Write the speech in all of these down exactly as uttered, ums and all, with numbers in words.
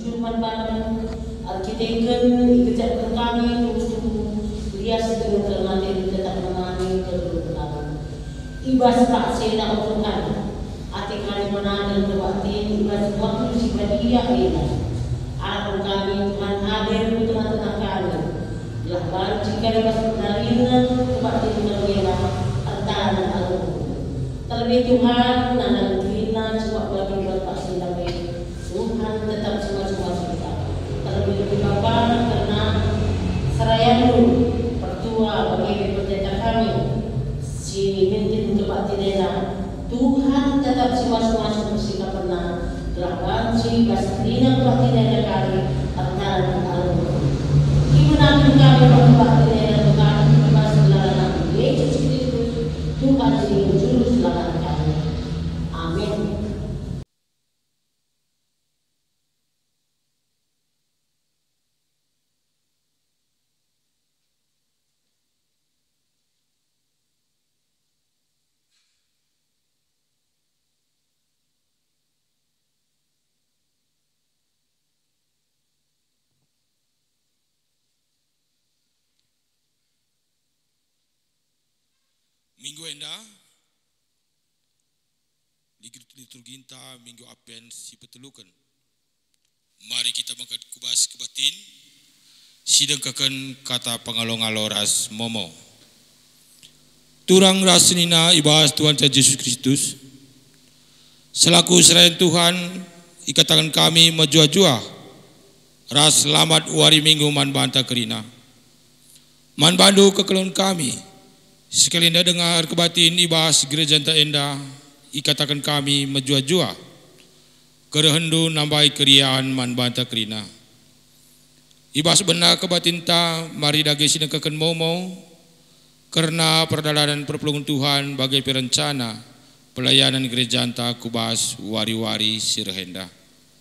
Suruman Bandung, Arkiteken, ikut kami, lias dengan terlatih tetap menangani kebenaran. Ibas tak sena Tuhan, hati kami menang dan kebatin, ibas waktu si badia ini. Anak kami Tuhan hadir di tengah-tengah kami. Telah banci kami ibas penarinan, kebatin terwira, antara dan alam. Terlebih Tuhan, nanang kina, sebab bagi buat pasti kami. Tuhan tetap semua-semua kita. Terlebih Bapa karena serayamu pertua bagi pendeta kami si mintin kebat tidena Tuhan tetap semua-semua seperti pernah telah si bastrina kebat tidena kami antara alam gimana kami kebat tidena Tuhan kebat selama Yesus Kristus Tuhan si juru selamat kami. Amin. Minggu endah liturgi kita minggu apen si petelukan. Mari kita mengkat kubas kebatin sidengkakan kata pengalong-along ras momo. Turang rasnina ibas Tuhan Yesus Kristus. Selaku serayan Tuhan ikatakan kami majua-jua ras selamat wari minggu man banta kerina. Man bandu kekelon kami. Sekali anda dengar kebatin ibas gereja enta enda ikatakan kami menjua-jua kerehendu nambai keriaan man banta kerina. Ibas benar kebatin ta mari dage sidengkaken momo karena perdalanan perpelungan Tuhan bagai perencana pelayanan gereja enta kubas wari-wari sirhenda.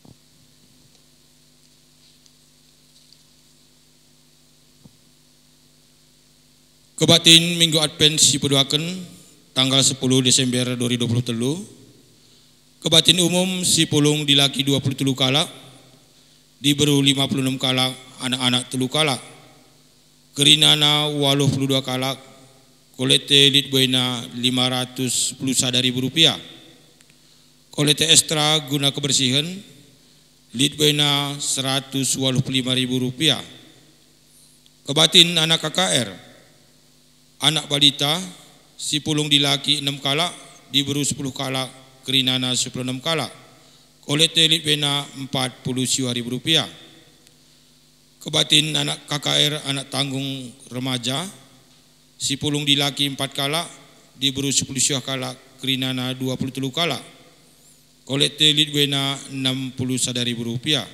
Kebatin minggu Advent si peduakan tanggal sepuluh Desember dua ribu dua puluh tiga. Kebatin umum si pulung dilaki dua puluh tiga kala, diberu lima puluh enam kala, anak-anak telu kala. Kerinana waluh puluh dua kala, kolete litbuena lima ratus sepuluh ribu rupiah. Kolete ekstra guna kebersihan litbuena seratus waluh lima ribu rupiah. Kebatin anak K K R anak balita si pulung dilaki enam kala, diberu sepuluh kala, kerinana sepuluh enam kala. Kolete litbena empat puluh ribu rupiah. Kebatin anak K K R anak tanggung remaja si pulung dilaki empat kala, diberu sepuluh kala, kerinana dua puluh tiga kala. Kolete litbena enam puluh ribu rupiah.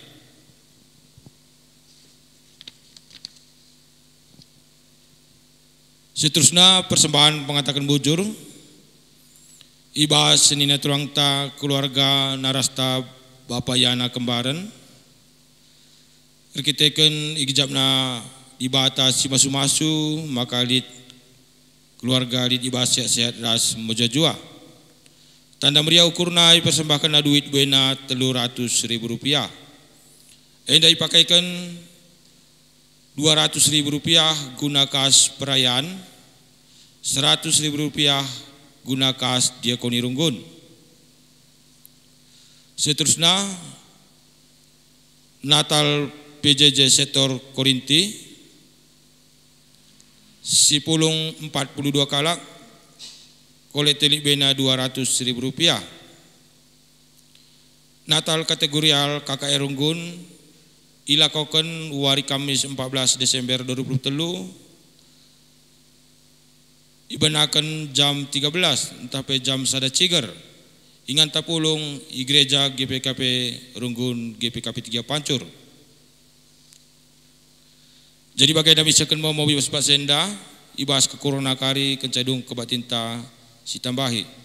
Seterusnya persembahan pengatakan bujur ibas senina tulangta keluarga narasta Bapak Yana Kembaran rikiteken igijabna dibata si masu-masu maka lid keluarga lid ibas sehat-sehat ras mojajua tanda meriah ukurna persembahkan duit buena telur ratus ribu rupiah enda dipakaikan dua ratus ribu rupiah guna kas perayaan, seratus ribu rupiah guna kas diakoni runggun. Seterusnya Natal P J J sektor Korinti si pulung empat puluh dua kala, kolete libena dua ratus ribu rupiah. Natal kategorial K K R Runggun ilakokan wari Kamis empat belas Desember dua ribu dua puluh tiga ibanakan jam tiga belas entah jam sada cigar ingan tapulung i gereja G P K P Runggun G P K P tiga Pancur. Jadi bagai nami second mau mau bibas pasenda ibas ke corona kari kencadung kebatinta si tambahi.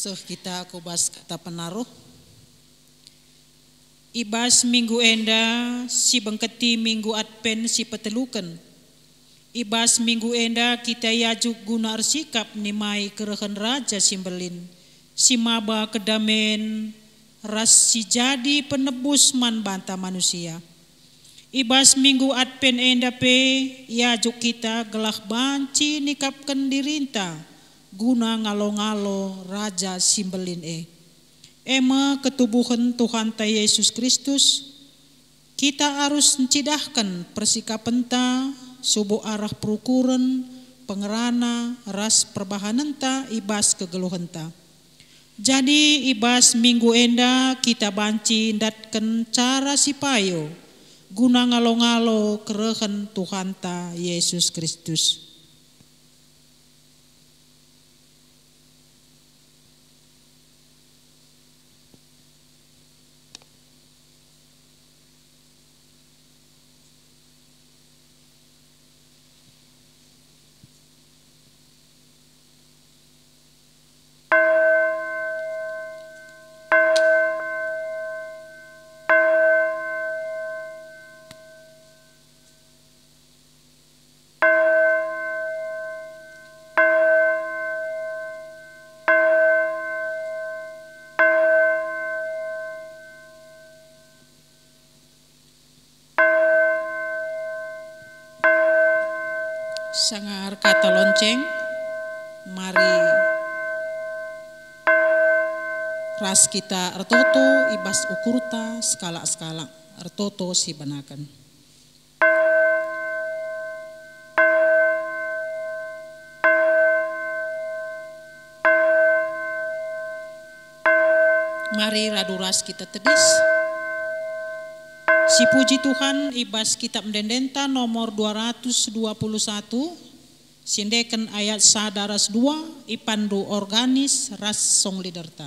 Seh kita kubas kata penaruh. Ibas minggu enda si bengketi minggu adpen si petelukan. Ibas minggu enda kita yajuk guna arsikap nimai kerehan raja Simbelin. Si maba kedamen ras si jadi penebus man banta manusia. Ibas minggu adpen enda pe yajuk kita gelah banci nikapkan dirinta guna ngalo-ngalo raja Simbelin e. Ema ketubuhan Tuhan ta Yesus Kristus, kita harus mencidahkan persikapan ta subuh arah perukuran pengerana ras perbahanan ta ibas kegeluhan ta. Jadi ibas minggu enda kita banci datkan cara sipayo guna ngalo-ngalo kerehan Tuhan ta Yesus Kristus. Sangar kata lonceng, mari ras kita ertoto ibas ukurta skala-skala ertoto si banakan. Mari radu ras kita tedis. Si puji Tuhan ibas kitab mendendenta nomor dua ratus dua puluh satu sindekan ayat sadaras dua ipandu organis ras song liderta.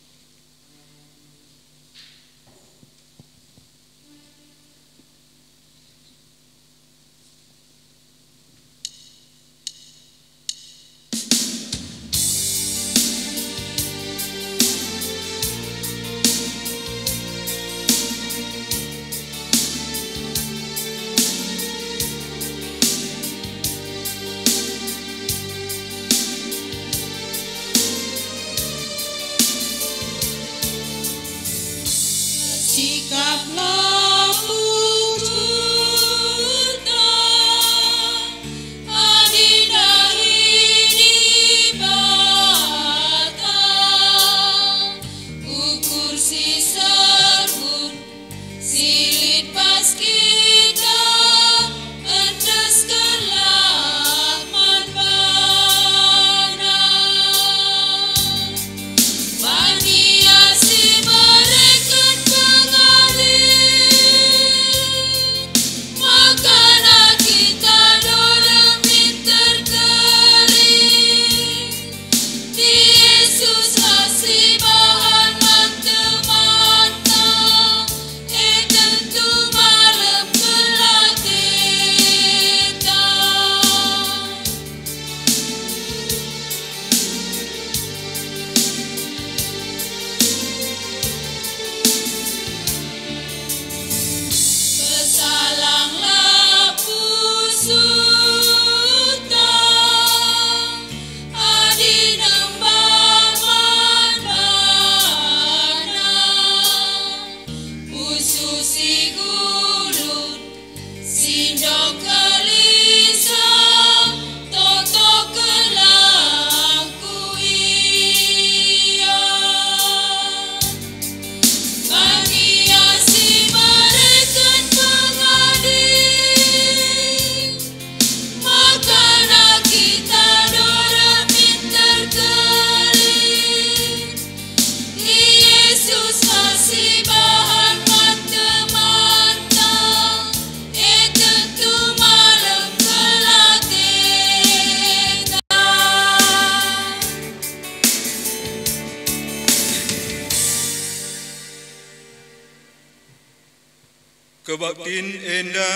Kebaktin enda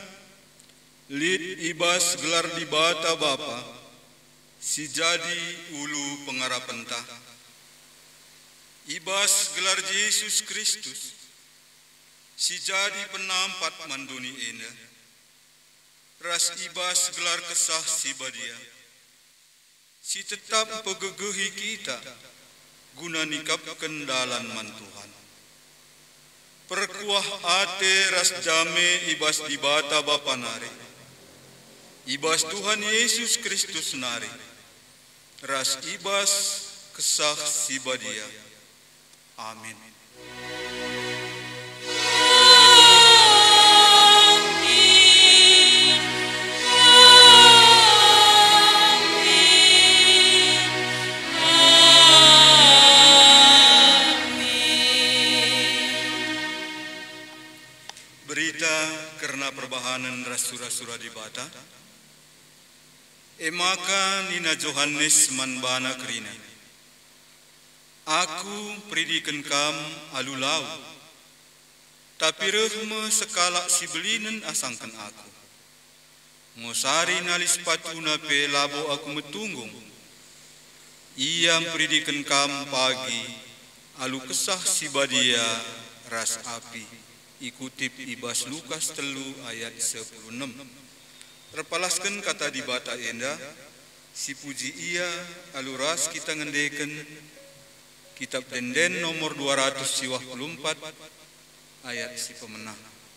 lid ibas gelar di bata bapa si jadi ulu pengarapenta Ibas gelar Yesus Kristus, si jadi penampat manduni enda, ras ibas gelar kesah si badia, si tetap pegegehi kita, guna nikap kendalan mantuhan. Perkuah ate ras jame ibas di bata bapa nari, ibas Tuhan Yesus Kristus nari, ras ibas kesah si badia. Amin. Berita karena perbahanan rasura-sura di bata. Emaka Nina Johannes manbana kerina. Aku pridikan kam alulau, tapi rehme sekala si belinen asangkan aku. Ngosari nalis patuna pe labo aku metunggung. Ia pridikan kam pagi, alu kesah si badia ras api. Ikutip ibas Lukas telu ayat sepuluh enam. Repalaskan kata di bata enda, si puji ia alu ras kita ngendeken. Kitab Denden nomor dua ratus dua puluh empat ayat si pemenang.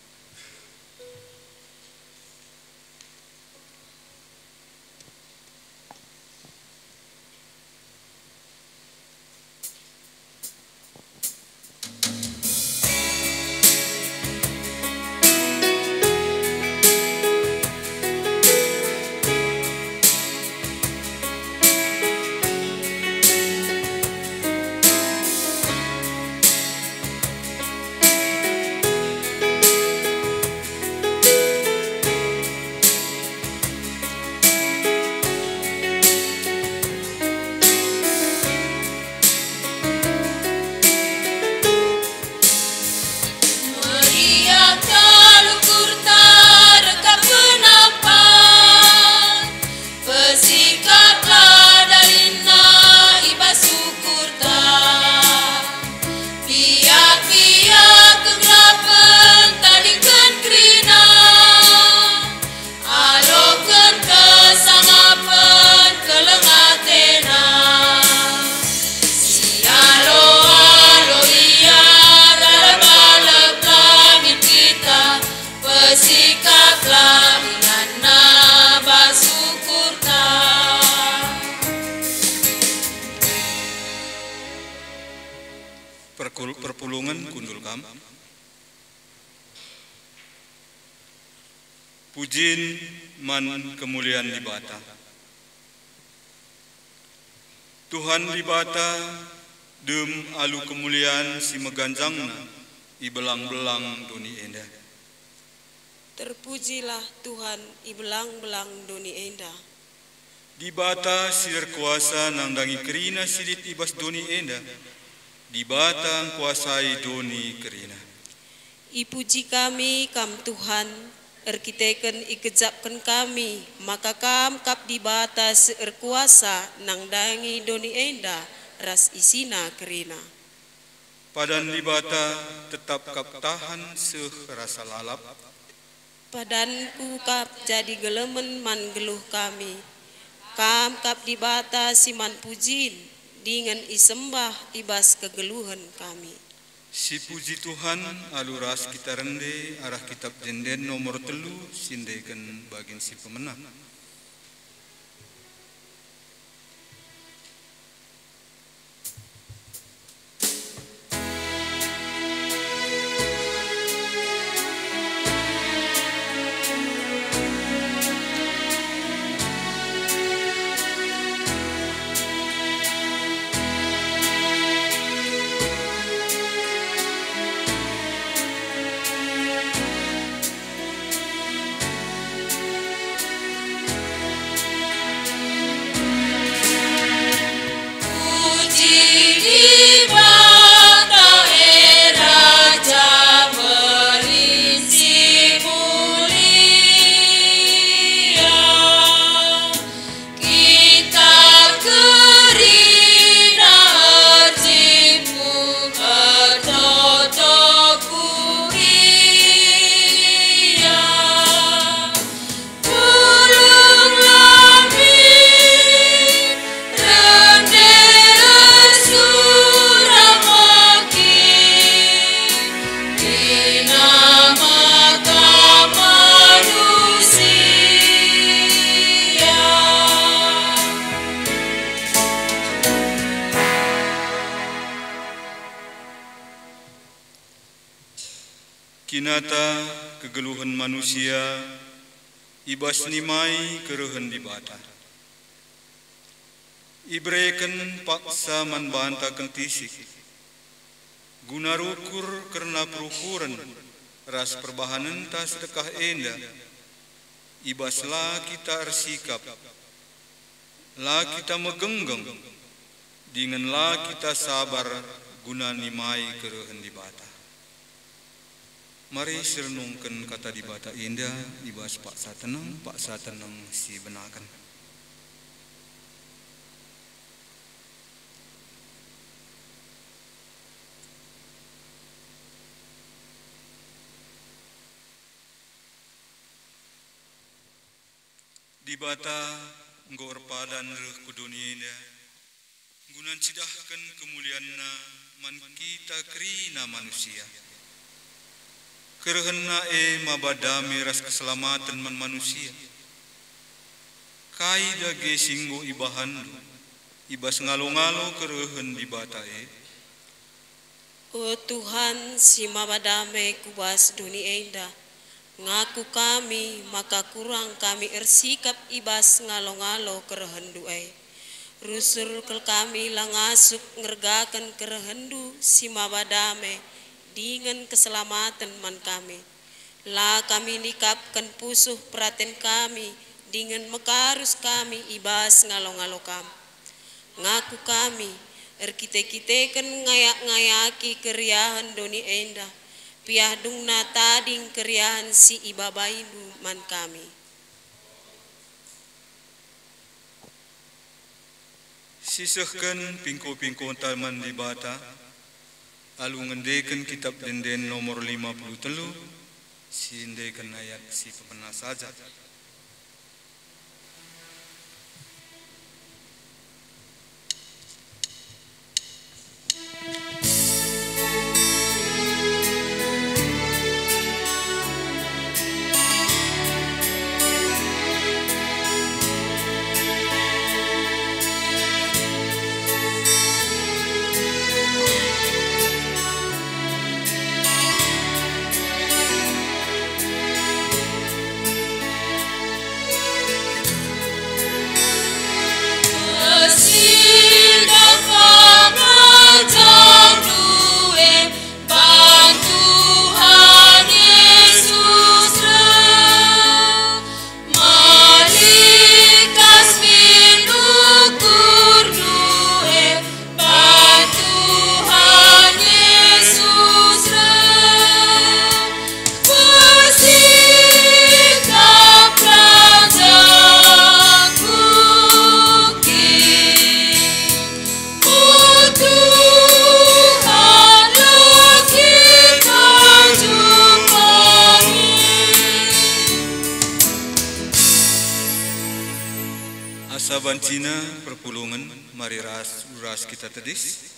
Perpulungan kundul kam. Pujin man kemuliaan di bata. Tuhan di bata dem alu kemuliaan si meganjangna i belang-belang doni enda. Terpujilah Tuhan i belang-belang doni enda. Di bata sir kuasa nangdangi kerina sidit ibas doni enda. Di batang kuasai doni kerina. Ipuji kami kam Tuhan, erkiteken ikejapkan kami, maka kam kap di bata seer kuasa nangdangi doni enda ras isina kerina. Padan di bata tetap kap tahan seh rasa lalap. Padanku kap jadi gelemen man geluh kami, kam kap di bata siman pujin. Dengan isembah ibas kegeluhan kami. Si puji Tuhan aluras kita rende arah kitab Denden nomor telu sindekan bagian si pemenang. Sinata kegeluhan manusia ibas nimai kerehen di bata. Ibreken paksa man banta kentisik. Guna rukur karena perukuran ras perbahanan ta sedekah enda. Ibaslah kita ersikap. La kita megenggeng. Dinganlah kita sabar guna nimai kerehen di bata. Mari serenungkan kata di bata indah, ibas paksa tenang, paksa tenang si benakan. Di bata ngor padan reh ku dunia indah, gunan cidahkan kemulianna man kita kerina manusia. Kerehena e mabadami ras keselamatan man manusia. Kai dage singgo ibahandu, ibas ngalo-ngalo kerehen di bata e. O Tuhan, si mabadame kubas dunia indah. Ngaku kami, maka kurang kami ersikap ibas ngalo-ngalo kerehendu ai. Rusur kel kami langasuk ngergakan kerehendu si mabadame dengan keselamatan man kami. La kami nikapkan pusuh praten kami dengan mekarus kami ibas ngalo-ngalo kami. Ngaku kami, erkite-kitekan ngayak-ngayaki keriahan doni endah. Piah dungna tading keriahan si ibabaindu man kami. Sisahkan pingko-pingko taman di bata, alu ngendekan kitab denden nomor lima puluh telu, sindekan ayat si pepena saja. Saban Cina perpulungan mari ras uras kita tedis.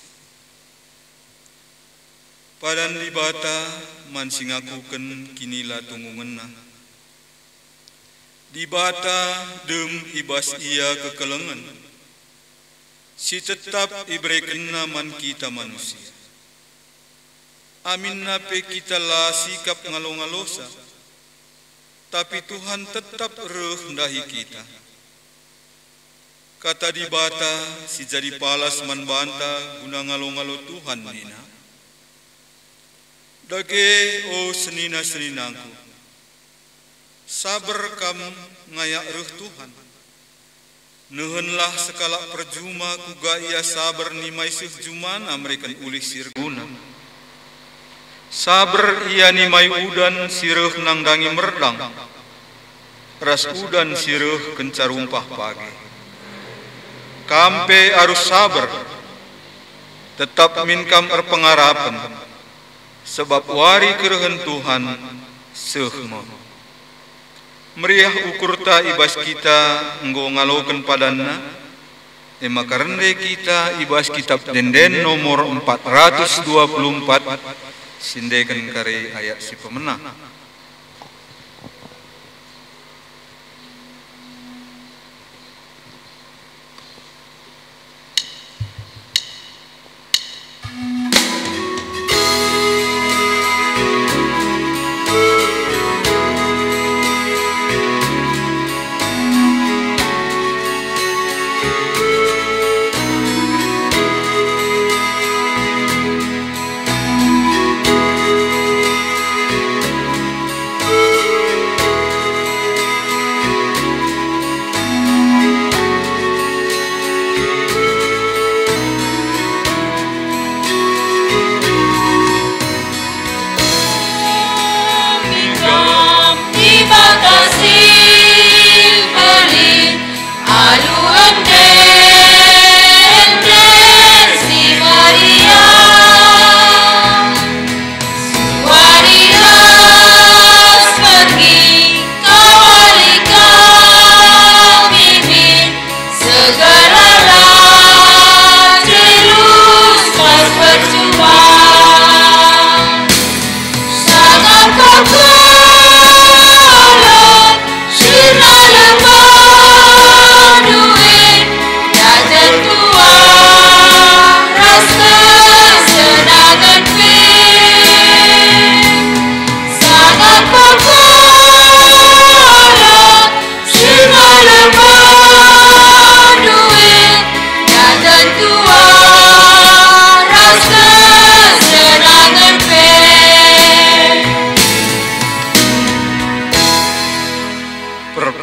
Padan di bata man singakuken kinilah tunggungenna. Di bata dem ibas ia kekelengan. Si tetap ibrekenna man kita manusia. Amin nape kita lah sikap ngalo-ngalosa. Tapi Tuhan tetap rendahi kita. Kata di bata, si jadi palas man banta guna ngalo-ngalo Tuhan nina. Dage o senina-seninangku, sabar kam ngayak reh Tuhan. Nuhunlah sekala perjuma kuga ia sabar nimai sehjumana mereka ulih sirguna. Sabar ia nimai udan sireh nangdangi merdang. Ras udan sireh kencarumpah pagi. Kampe arus sabar, tetap minkam erpengarapan, sebab wari kerehen Tuhan sehma. Meriah ukurta ibas kita nggo ngaloken padanna, ema karende kita ibas kitab denden nomor empat ratus dua puluh empat, sindekan kare ayat si pemenang.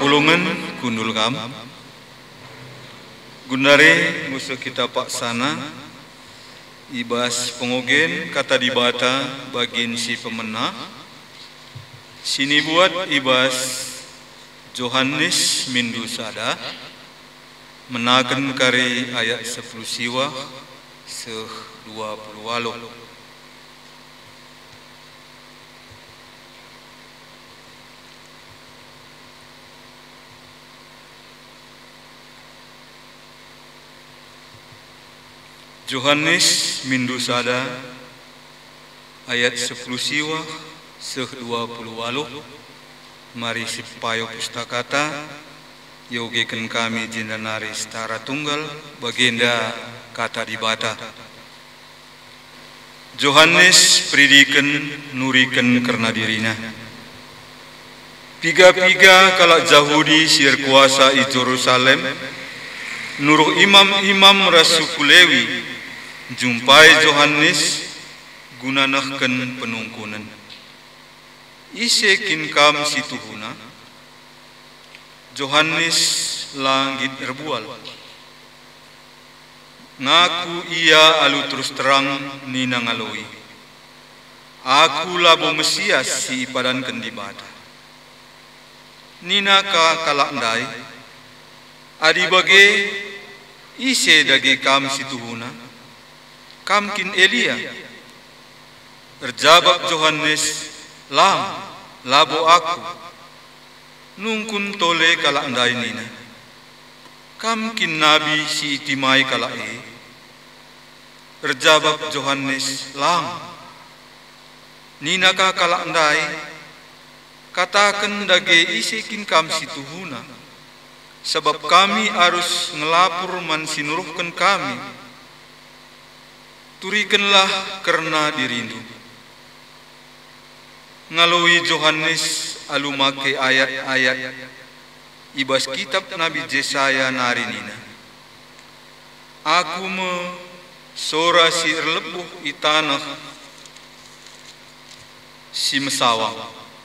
kapulungan kundul kam. Gundare musuh kita paksana ibas pengogen kata dibata bagin si pemenang. Sini buat ibas Johannes Mindusada menaken kari ayat sepuluh siwa seh dua puluh walo. Johannes Mindusada ayat sepuluh siwa seh dua puluh walo. Mari sipayo pustakata yogekan kami jindanari setara tunggal bagenda kata dibata. Johannes pridiken nuriken karena dirina. Piga-piga kalak Yahudi sir kuasa i Jerusalem nuruh imam-imam rasuku Lewi jumpai Johannes gunanahken penungkunan. Isekin kam situhuna Johannes langit erbual ngaku ia alu terus terang nina ngaloi aku labo Mesias si ipadankan di bata nina ka kalak ndai adi bage ise dage kam situhuna kamkin Elia terjawab Johannes lam labo aku nungkun tole kalak ndai nina kamkin nabi si itimai kalak e terjawab Johannes lam nina ka kalak ndai katakan dage isikin kam situhuna sebab kami harus ngelapur man sinuruhkan kami turikanlah karena dirindu. Ngalui Johannes alumake ayat-ayat ibas kitab Nabi Yesaya narinina. Aku me sora si erlebuh itanah si mesawang.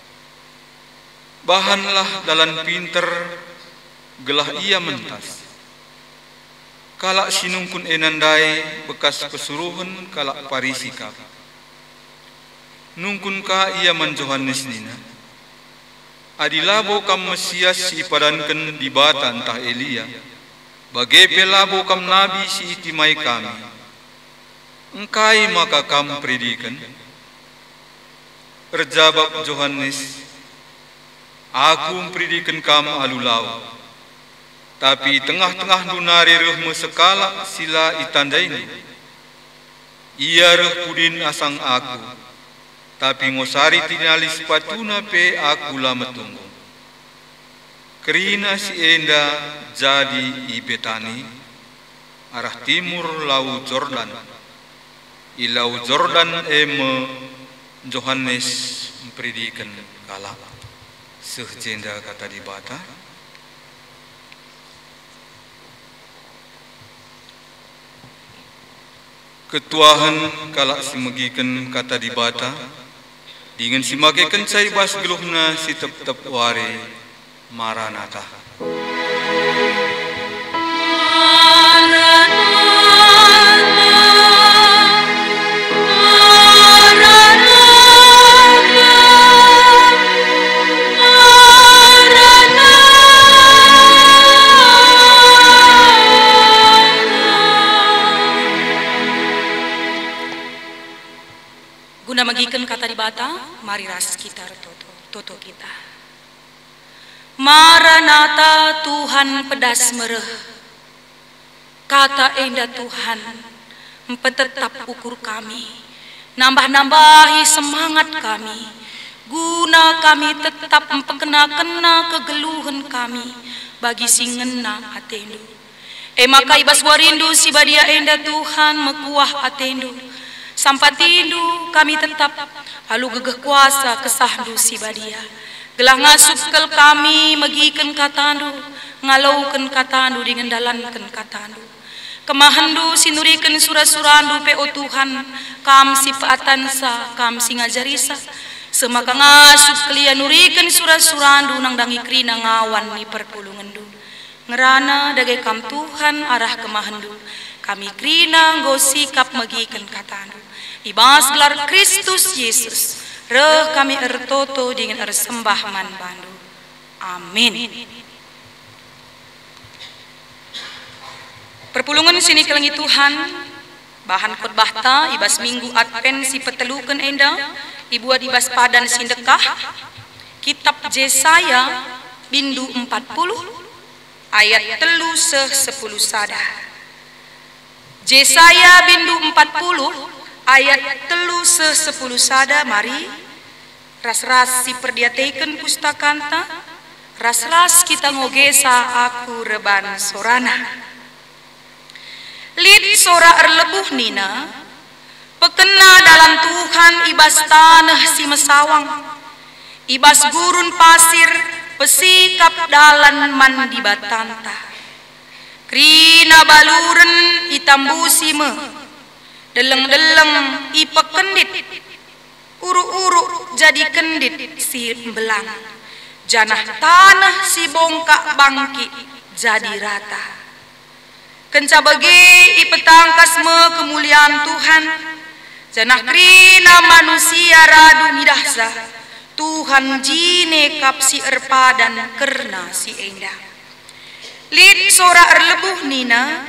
Bahanlah dalam pinter gelah ia mentas. Kalak sinungkun enandai bekas pesuruhan kalak parisikap. Nungkun ka ia man Johannes nina adilabo kam Mesias si ipadankan di bata entah Elia bage pelabo kam nabi si itimai kami engkai maka kam predikan terjawab Johannes aku mempredikan kam alulau tapi tengah-tengah dunari rehme sekala sila itandaini ia reh pudin asang aku tapi ngosari tinali sepatuna pe aku lama tunggu. Kerina si enda jadi ibetani arah timur lau Jordan. Ilau Jordan eme Johannes mempredikan kala. Sehjenda kata dibata. Ketuahan kalak simegikan kata dibata. Dengan si magekan cai bas geluhna si tep-tep wari Maranatha. Guna magikan kata dibata, mari ras kita toto, toto kita. Maranatha Tuhan pedas mereh, kata enda Tuhan, mempetetap ukur kami, nambah-nambahi semangat kami, guna kami tetap memperkena-kena kegeluhan kami, bagi singena atendu. E maka ibas warindu si badia enda Tuhan mekuah atendu, sampai tindu kami tetap alu gegeh kuasa kesahdu si badia. Gelah ngasukkel kami megiken katandu, ngalauken katandu dengan dalanken katandu. Kemahandu sinuriken surah-surandu pe o Tuhan, kam si paatansa, kam si ngajarisa. semaka ngasup kalian nurikan surah-surandu nang dangi krina ngawan ni perpulungandu ngerana dagai kam Tuhan arah kemahandu kami krina nggo sikap magikan katandu ibas gelar Kristus Yesus reh kami ertoto dengan ersembah man bandu amin. Perpulungan sini kelengi Tuhan bahan khotbah ta ibas minggu Advent si petelukan enda dibuat ibas padan sindekah kitab Yesaya bindu empat puluh ayat telu seh sepuluh sada Yesaya bindu empat puluh ayat telu seh sepuluh sada mari ras-ras si perdiateikan pustakanta ras-ras kita ngogesa aku reban sorana lid sora erlebuh nina pekena dalam Tuhan ibas tanah si mesawang ibas gurun pasir pesikap dalan mandi batanta krina baluren itambusi me deleng-deleng ipekendit uru-uru jadi kendit si belang janah tanah si bongkak bangki jadi rata kenca bagi ipetangkas me kemuliaan Tuhan janah krina manusia radu midahsa Tuhan jine kap si erpadan kerna si endah lid sora erlebuh nina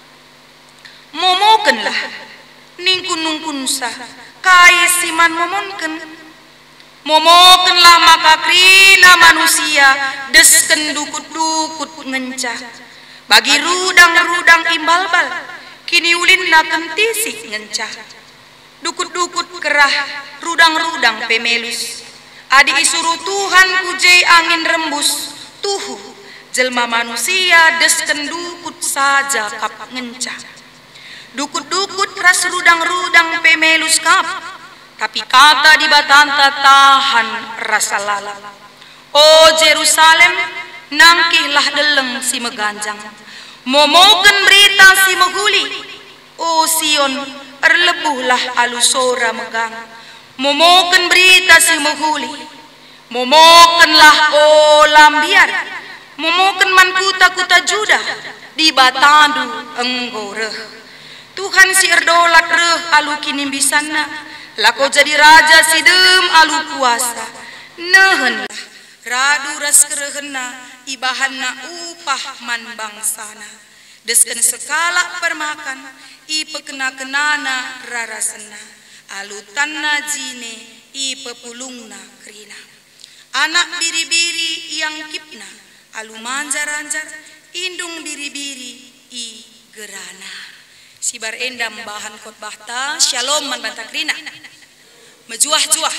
momokenlah ningkun nungkun sah kai siman momonken momokenlah maka krina manusia desken dukut-dukut ngencah bagi rudang-rudang imbalbal kini ulin naken tisik ngencah dukut-dukut kerah rudang-rudang pemelus adi isuruh Tuhan kujei angin rembus tuhu jelma manusia desken dukut saja kap ngencah dukut-dukut ras rudang-rudang pemelus kap tapi kata di batanta tahan rasa lala o Jerusalem nangkihlah deleng si meganjang momoken berita si meguli o Sion erlebuhlah alusora megang momoken berita si meguli momokenlah o lambiar momoken man kuta-kuta Juda di batandu enggo reh Tuhan si erdolat reh alu kini bisana lako jadi raja si dem alu kuasa nehenlah radu ras kerehena ibahanna upah man bangsana desken sekala permakan ipe kena kenana rarasena alutanna jine ipe pulungna krina anak biri-biri yang kipna alu manjar-anjar indung biri-biri i gerana sibar endam bahan khotbah ta shalom man bantakrina mejuah-juah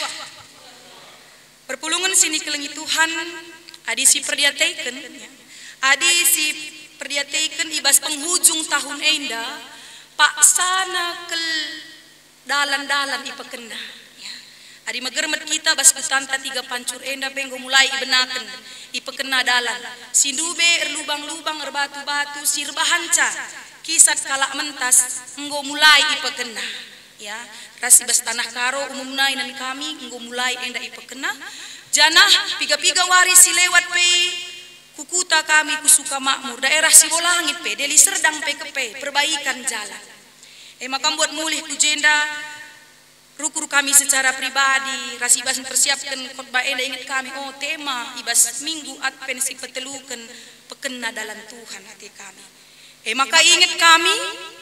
perpulungan sini kelengi Tuhan adi si perdiateiken adi si perdiateiken ibas penghujung tahun enda pak sana kel dalan-dalan ipekena ya. Adi magermet kita bas kutanta tiga pancur enda penggo mulai ibenaken ipekena dalan sindube erlubang-lubang erbatu-batu sirbahanca kisat kalak mentas enggo mulai ipekena ya rasi bas tanah karo umumna inan kami enggo mulai enda ipekena janah piga-piga waris si lewat pe kukuta kami kusuka makmur daerah si bolangit pe deli serdang pe kepe perbaikan jalan eh maka buat mulih kujenda rukur kami secara pribadi rasi bas mempersiapkan khotbah enda ingat kami oh tema ibas minggu Advent si petelukan pekena dalam Tuhan hati kami eh maka ingat kami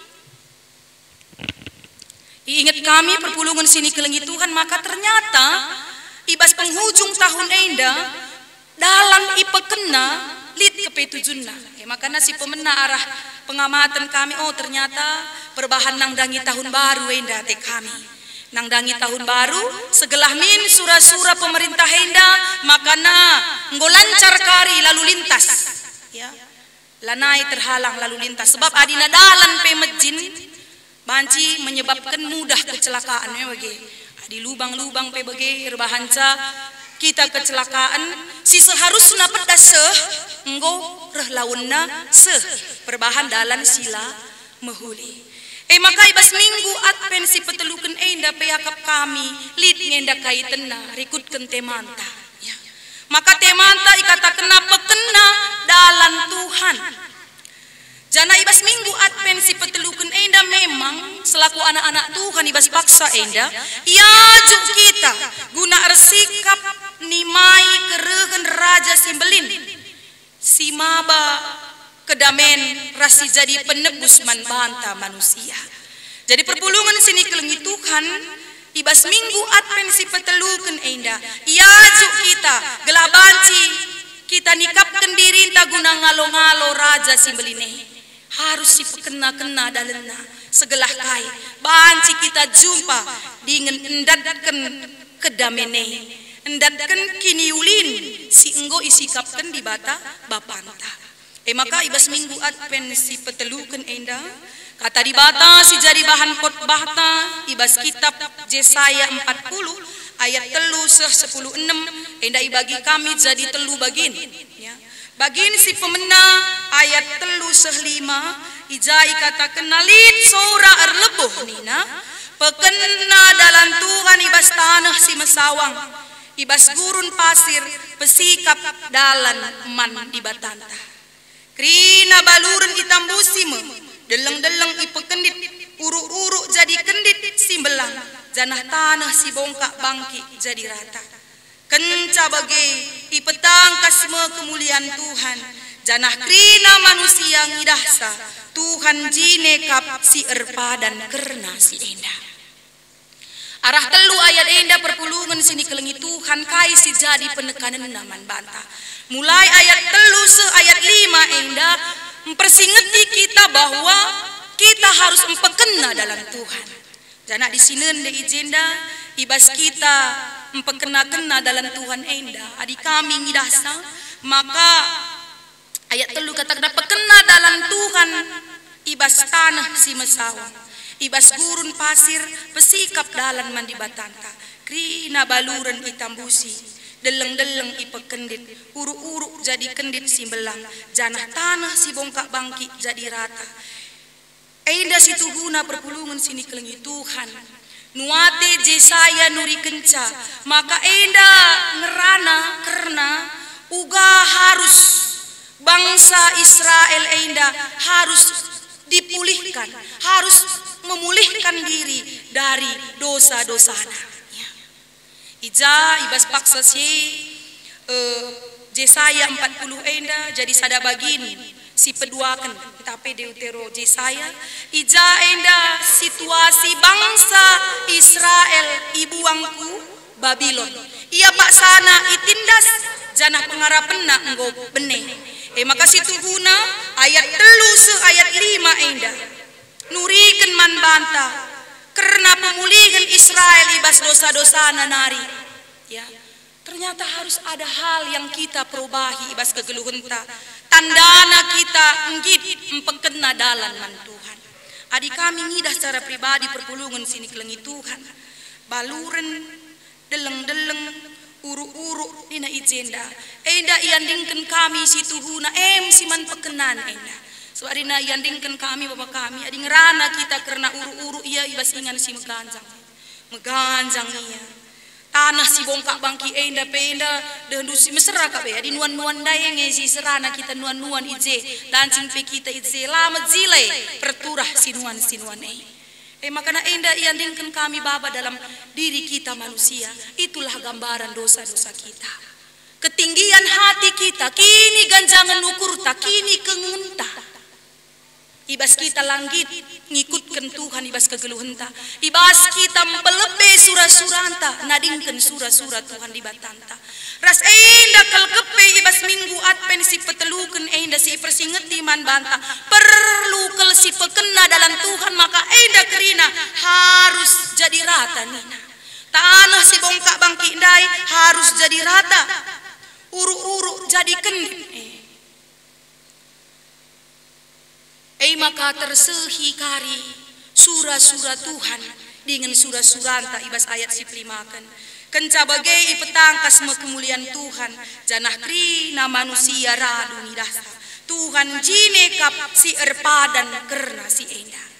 ingat kami perpulungan sini kelengi Tuhan maka ternyata ibas penghujung tahun enda dalam ipekena lit kepetujunna eh maka nasi pemena arah pengamatan kami oh ternyata perbahan nang dangi tahun baru enda te kami nang dangi tahun baru segelah min surah-surah pemerintah enda makana nggo lancar kari lalu lintas ya lanai terhalang lalu lintas sebab adina dalan pe mejin banci menyebabkan mudah kecelakaan ya bagi di lubang-lubang pe bagi rebahanca kita kecelakaan si seharusnya pedas seh enggo reh launna seh perbahan dalan sila mehuli Eh maka ibas minggu Advent si petelukan enda peyakap kami lid ngenda kaitena rikutkan temanta. Ya. Maka temanta ikata kenapa kena dalam Tuhan. Jana ibas minggu Advent si petelukan enda memang selaku anak-anak Tuhan ibas paksa enda iajuk kita guna ersikap nimai keregen raja simbelin si maba kedamen rasi jadi penebus man banta manusia. Jadi perpulungan sini kelengi Tuhan ibas minggu Advent si petelukan enda iajuk kita gelabanci kita nikapkan diri ta guna ngalo-ngalo raja simbeline harus si pekena-kena dalena segelah kai banci kita jumpa dengan endatkan kedamene endatkan kini ulin si enggo isikapkan di bata bapanta. Eh maka ibas minggu Advent si petelukan enda kata di bata si jadi bahan khotbah ta ibas kitab Yesaya empat puluh ayat telu seh sepuluh enam enda ibagi kami jadi telu bagin ya. Bagin si pemena ayat telu seh lima ijai kata kenalin sora erleboh nina pekena dalam Tuhan ibas tanah si mesawang ibas gurun pasir pesikap dalan man di batanta krina baluren itambusime deleng-deleng ipekendit uruk-uruk jadi kendit simbelang janah tanah si bongkak bangki jadi rata kenca bagai ipetang kasme kemuliaan Tuhan janah krina manusia ngidahsa Tuhan jine kap si erpadan kerna si enda arah telu ayat enda perpulungan sini kelengi Tuhan kai si jadi penekanan naman banta mulai ayat telu se ayat lima enda mempersingeti kita bahwa kita harus empekena dalam Tuhan jana di sini de ijenda ibas kita empekena-kena dalam Tuhan enda adi kami ngidasa maka ayat telu kata kena pekena dalam Tuhan ibas tanah si mesawang ibas gurun pasir pesikap dalan mandi batanta krina baluren itambusi deleng-deleng ipekendit uruk-uruk jadi kendit simbelang janah tanah si bongkak bangki jadi rata enda si tuhuna perpulungan sini kelengi Tuhan nuate Yesaya nuri kenca maka enda ngerana karena uga harus bangsa Israel enda harus dipulihkan harus memulihkan diri dari dosa-dosana. Ija ibas paksa si uh, Yesaya empat puluh enda jadi sada bagini si peduakan tapi deutero Yesaya ija enda situasi bangsa Israel ibuangku Babilon ia pak sana itindas janah pengarapan nak enggo bene eh maka situhuna ayat telu se ayat lima enda nurikan man banta karena pemulihan Israel ibas dosa-dosa nanari ya ternyata harus ada hal yang kita perubahi ibas kegeluhenta tandana kita enggit empekena dalan man Tuhan adik kami ngidah secara pribadi perpulungan sini kelengi Tuhan baluren deleng-deleng uruk-uruk dina ijenda enda iandingkan kami si tuhuna em siman pekenan enda so adina iandingkan kami bapak kami adi ngerana kita karena uruk-uruk iya ibas ingan si meganjang meganjang iya tanah si bongkak bangki enda penda dehendu si mesra kabe adi nuan-nuan dayeng si serana kita nuan-nuan ije dancing pe kita ije lama zile perturah sinuan sinuan eh eh makana enda iandingkan kami baba dalam diri kita manusia itulah gambaran dosa-dosa kita ketinggian hati kita kini ganjangan ukur tak kini kengenta ibas kita langgit ngikutkan Tuhan ibas kegeluhenta ibas kita melebe surah-suranta nadingkan surah-surah Tuhan di batanta ras enda kalkepe ibas minggu Advent si petelukan enda si persingeti man banta perlu kel si pekena dalam Tuhan maka enda kerina harus jadi rata nina tanah si bongkak bangki ndai harus jadi rata uruk-uruk jadi kendit eh. Eh maka tersehi kari surah-surah Tuhan dengan surah-suranta ibas ayat si primakan kenca bagai ipetangkas kemuliaan Tuhan janah krina manusia radu nidasa Tuhan jine kap si erpadan kerna si enda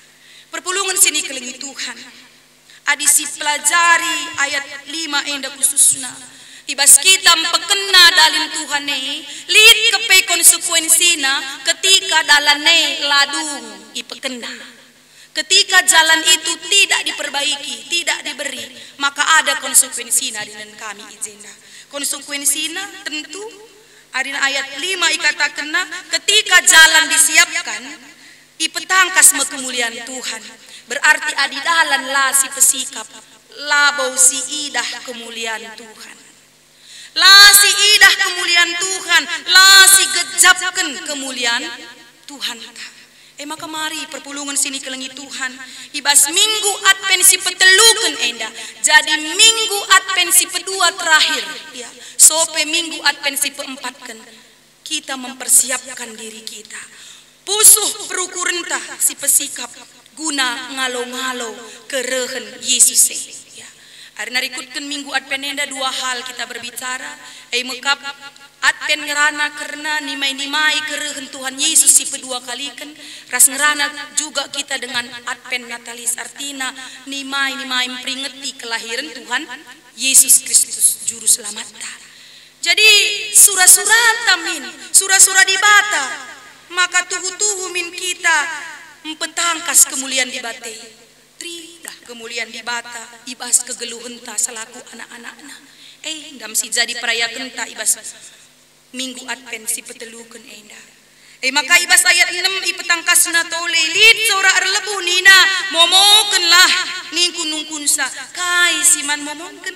Perpulungan sini kelengi Tuhan. Adisi pelajari ayat lima enda khususna. Ibas kita mempekena dalin Tuhan ne, lid kepe konsekuensina ketika dalane ladung ipekena. Ketika jalan itu tidak diperbaiki, tidak diberi, maka ada konsekuensina dengan kami izina. Konsekuensina tentu ada ayat lima ikatakanna ketika jalan disiapkan ipetangkas kemuliaan Tuhan. Berarti adidalan la si pesikap, labau si idah kemuliaan Tuhan. La si idah kemuliaan Tuhan, la si gejapkan kemuliaan Tuhan. Eh maka mari perpulungan sini kelengi Tuhan. Ibas minggu Advent si petelukan enda. Jadi minggu Advent si pedua terakhir. Ya. Sope minggu Advent si peempatkan. Kita mempersiapkan diri kita. Pusuh perukurenta si pesikap. Guna ngalo-ngalo kerehen Yesus. Ya. Hari narikutkan minggu Advent enda dua hal kita berbicara. Eh mekap Advent ngerana karena nimai-nimai kerehen Tuhan Yesus si kedua kalikan. Ras ngerana juga kita dengan Advent Natalis. Artinya nimai-nimai memperingati kelahiran Tuhan Yesus Kristus Juru Selamat. Jadi surah-surah tamin, surah-surah dibata. Maka tuhu-tuhu min kita mempetangkas kemuliaan di bate. Tridah kemuliaan di bata. Ibas kegeluhan ta selaku anak-anakna. Eh dam si jadi perayakan ta ibas minggu Advent si petelukan enda. Eh maka ibas ayat enam ipetangkasna tole lid sora arlebu nina momokenlah ningku nungkunsa kai siman momoken.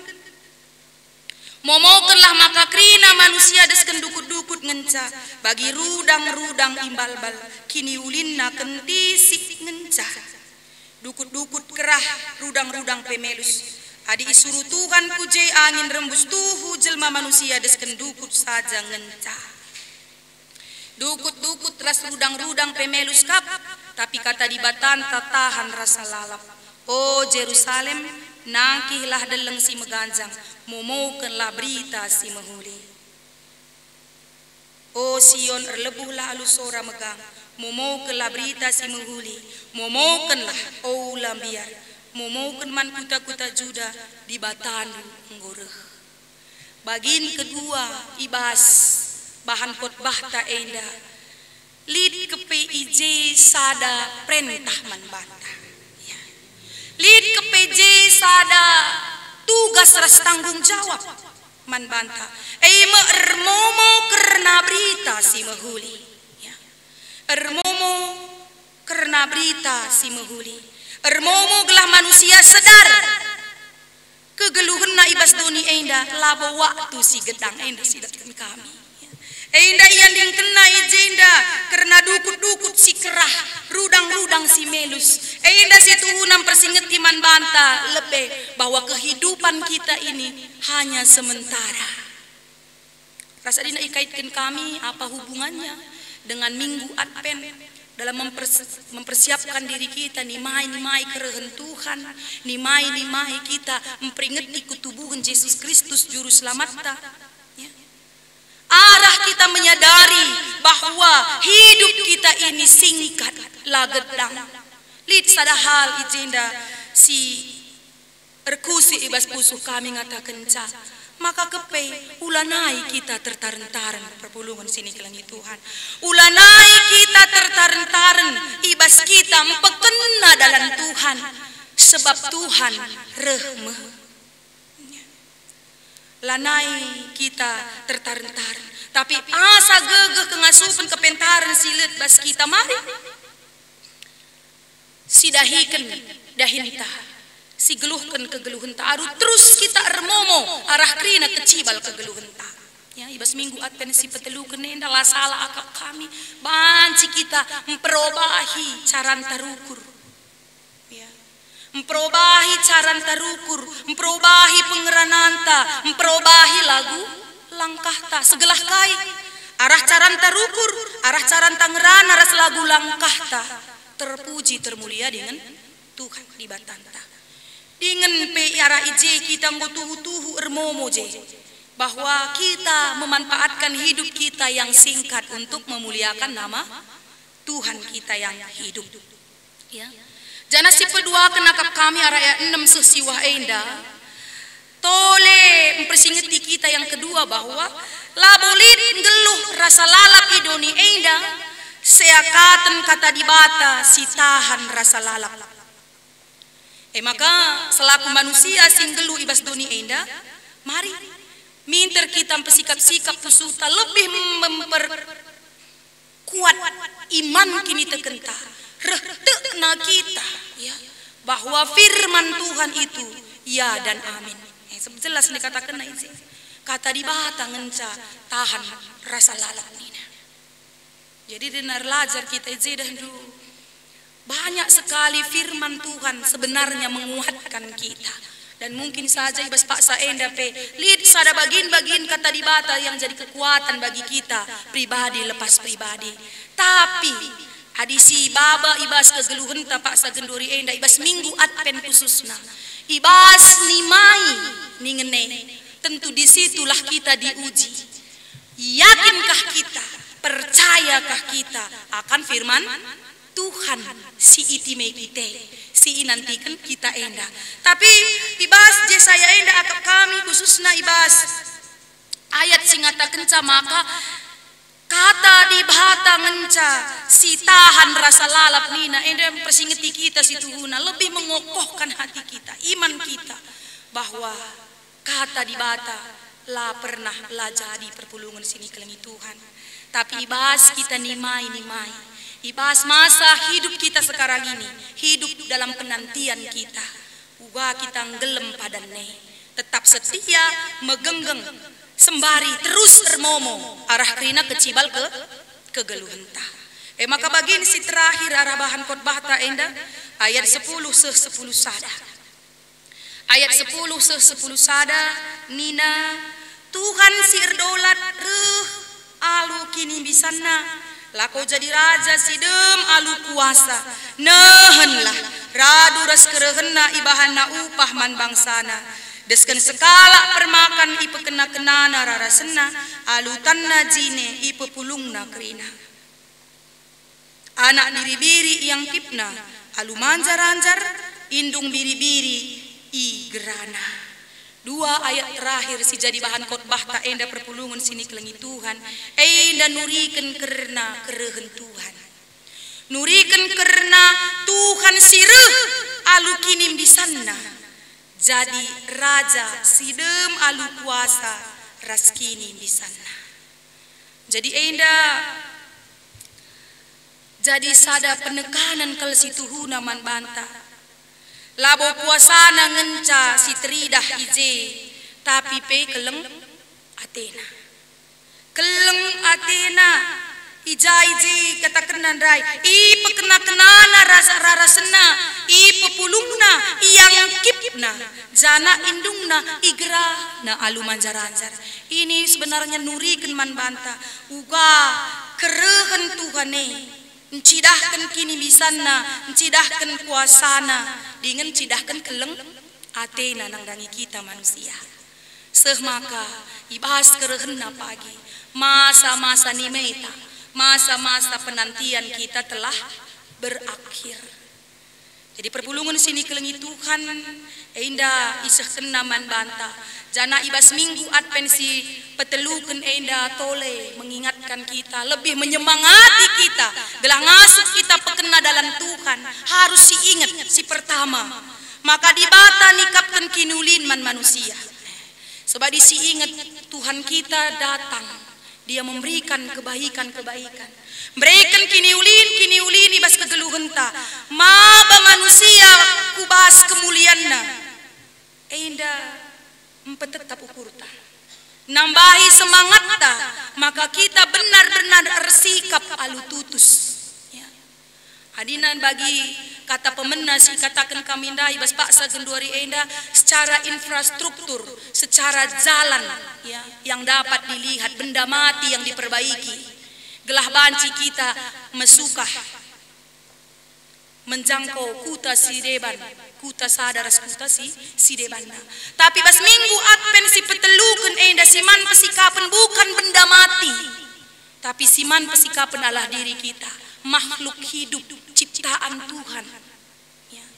Momokenlah maka krina manusia desken dukut-dukut ngenca bagi rudang-rudang imbalbal kini ulinna kentisik ngenca. Dukut-dukut kerah rudang-rudang pemelus. Adi isuru Tuhan kuje angin rembus tuhu jelma manusia desken dukut saja ngenca. Dukut-dukut ras rudang-rudang pemelus kap, tapi kata di batan tatahan rasa lalap. Oh Jerusalem, nangkihlah deleng si meganjang, momokenlah berita si mehuli. Oh Sion erlebuhlah alusora megang, momokenlah berita si menghuli, momokenlah oh lambiar. Momoken man kuta-kuta Juda di batanu nggoreh. Bagin kedua ibas bahan khotbah ta enda. Lid ke P I J sada perintah man banta. Ya. Lid ke P J sada tugas ras tanggung jawab man banta. Eime ermomo karena berita si mehuli. Ya. Ermomo karena berita si mehuli. Ermomo gelah manusia sedar kegeluhan na ibas doni enda labo waktu si gedang enda sidatkan kami enda yang dingkena ijenda karena dukut-dukut si kerah rudang-rudang si melus enda si tuhunam persingeti man banta lebih bahwa kehidupan kita ini hanya sementara. Rasa dina ikaitkan kami apa hubungannya dengan minggu Advent dalam mempersiapkan diri kita nimai-nimai kerehen Tuhan, nimai-nimai kita memperingati ketubuhan Yesus Kristus Juru Selamat. Ya. Arah kita menyadari bahwa hidup kita ini singkat lagedang. Lid sadahal ijenda si erkusi ibas pusuh kami ngatakan ca. Maka kepe ulanai kita tertaren-taren perpulungan sini kelangi Tuhan. Ulanai kita tertaren-taren ibas kita mempekena dalam Tuhan sebab Tuhan rehmeh. Lanai kita tertaren-taren tapi asa gegeh kengasupan kepentaran silet bas kita mari sidahiken dahinta si geluhkan kegeluhan ta aru terus kita ermomo arah krina kecibal kegeluhan ta. Ya ibas minggu Advent si petelukan enda lah salah akak kami banci kita memperobahi caran tarukur. Ya. Memperobahi caran tarukur, memperobahi pengerananta, memperobahi lagu langkah ta segelah kai arah caran tarukur, arah caran tangeran aras lagu langkah ta terpuji termulia dengan Tuhan di batanta. Dengan pe ara ije kita ngotuhu-tuhu ermomo je bahwa kita memanfaatkan hidup kita yang singkat untuk memuliakan nama Tuhan kita yang hidup. Ya. Jana si pedua kenakap kami araya enam sesiwah enda. Tole mempersingeti kita yang kedua bahwa labolit ngeluh rasa lalap idoni enda seakaten kata dibata si tahan rasa lalap. Eh maka selaku manusia singgelu ibas doni enda, mari minter kita bersikap-sikap pusuta lebih memperkuat iman kini tekenta, retekna kita ya bahwa firman Tuhan itu ya dan amin. Eh, jelas dikatakan ini kata dibata ngenca tahan rasa lalap nina. Jadi denar lajar kita jedah dulu. Banyak sekali firman Tuhan sebenarnya menguatkan kita. Dan mungkin saja ibas paksa enda pe lid sada bagin-bagin kata dibata yang jadi kekuatan bagi kita pribadi lepas pribadi. Tapi adisi baba ibas kegeluhan ta paksa genduri enda ibas minggu adpen khususna. Ibas nimai ningene. Tentu disitulah kita diuji. Yakinkah kita, percayakah kita akan firman Tuhan si itime kita, si nantikan kita enda. Tapi ibas je saya enda akap kami khususna ibas ayat singata kenca maka kata dibata ngenca si tahan rasa lalap nina enda persingeti kita si tuhuna lebih mengokohkan hati kita, iman kita bahwa kata dibata la pernah la jadi perpulungan sini kelengi Tuhan. Tapi ibas kita nimai nimai. Ibas masa hidup kita sekarang ini, hidup dalam penantian kita. Uga kita ngelem padane, tetap setia, megenggeng, sembari terus ermomo arah kerina kecibal ke kegeluhan ta. Eh maka bagin si terakhir arah bahan khotbah ta enda ayat sepuluh se sepuluh sada. Ayat sepuluh se sepuluh sada nina Tuhan si erdolat reh alu kini bisana. Lako jadi raja sidem alu kuasa nehenlah radu ras kerehena ibahana upah man bangsana desken sekala permakan ipe kena kenana rarasena alu tanna jine ipe pulungna kerina anak biri-biri yang kipna alu manjar-anjar indung biri-biri i gerana. Dua ayat terakhir si jadi bahan khotbah tak enda perpulungan sini kelengi Tuhan. Enda nurikan kerana kerehen Tuhan. Nurikan kerana Tuhan sireh alu kinim di sana. Jadi raja sidem alu kuasa raskini di sana. Jadi enda jadi sada penekanan kalau si Tuhuna man bantah. Labo kuasana ngenca si teridah ije tapi pe keleng Athena. Keleng Athena ija ije kata kenan rai ipe kena kenana rasa rarasena ipe pulungna yang kipna jana indungna igra na alu manjar-anjar. Ini sebenarnya nurikan man banta uga kerehen Tuhane encidahkan kini bisana encidahkan kuasana dengan cidahkan keleng Athena nang dangi kita manusia. Seh maka ibas kerehena pagi masa-masa nimeta, masa-masa penantian kita telah berakhir. Jadi perpulungan sini kelengi Tuhan enda iseh kena man banta jana ibas minggu adpensi petelukan enda tole mengingatkan kita, lebih menyemangati kita gelah ngasuh kita pekena dalam Tuhan harus diingat si pertama maka dibata nikapkan kinulin man manusia sebab disi ingat Tuhan kita datang dia memberikan kebaikan-kebaikan berikan kiniulin kiniulin ibas kegeluhan ta maba manusia kubas kemulianna enda empat tetap ukurta nambahi semangat ta maka kita benar-benar bersikap alu tutus ya. Hadinan bagi kata pemenas katakan kami ndai bas paksa gendori enda secara infrastruktur secara jalan ya yang dapat dilihat benda mati yang diperbaiki gelah banci kita mesukah menjangkau kuta Sideban kuta sadaras kuta si Sidebana tapi bas minggu adpen si petelukan enda siman pesikapan bukan benda mati tapi siman pesikapan Allah diri kita makhluk hidup ciptaan Tuhan ya.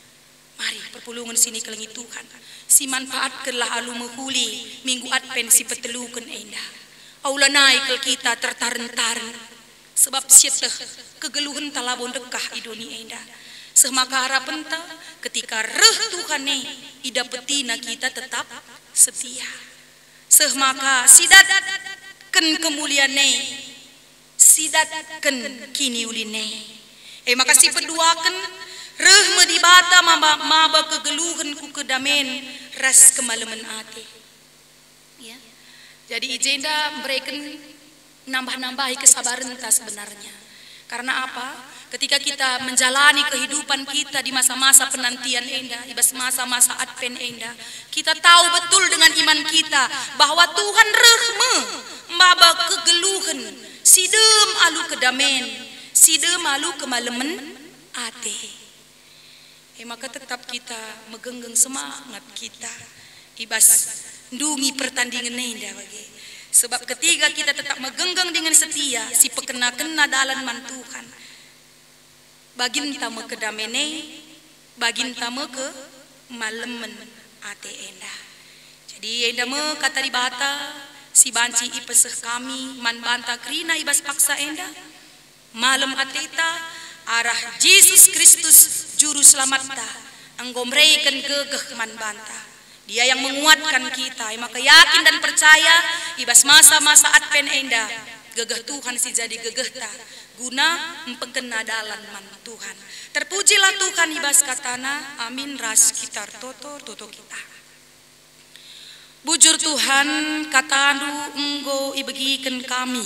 Mari perpulungan sini kelengi Tuhan. Si manfaatkanlah alu menghuli minggu adpen si petelukan endah. Aula naik ke kita tertaren-taren. Sebab sieteh kegeluhan talabon dekah idoni endah. Semaka harapan ta ketika reh Tuhane ida petina kita tetap setia. Semaka sidat ken kemuliane sidat ken kini uline. Eh makasih peduaken reh medibata maba maba kegeluhan ku kedamen ras kemalemen ate. Ya. Jadi ijenda memberikan nambah-nambahi kesabaran ta sebenarnya. Karena apa? Ketika kita menjalani kehidupan kita di masa-masa penantian endah, di masa-masa adven endah, kita tahu betul dengan iman kita bahwa Tuhan rehme maba kegeluhan sidem alu kedamen sidem alu kemalemen ate. Eh maka tetap kita megenggeng semangat kita ibas ndungi pertandingan endah bagi. Sebab ketika kita tetap megenggeng dengan setia si pekena-kena dalan man Tuhan, bagin tama ke damene, bagin tama ke malemen ate endah. Jadi endah me kata di bata si banci ipeseh kami man banta krina ibas paksa endah. Malam ateta arah Yesus Kristus juru selamat ta anggomreikan gegeh man banta. Dia yang menguatkan kita, maka yakin dan percaya ibas masa-masa adven endah gegeh Tuhan si jadi gegeh ta guna empengkena dalan man Tuhan. Terpujilah Tuhan ibas katana amin ras kitar toto toto kita. Bujur Tuhan katandu enggo ibegiken kami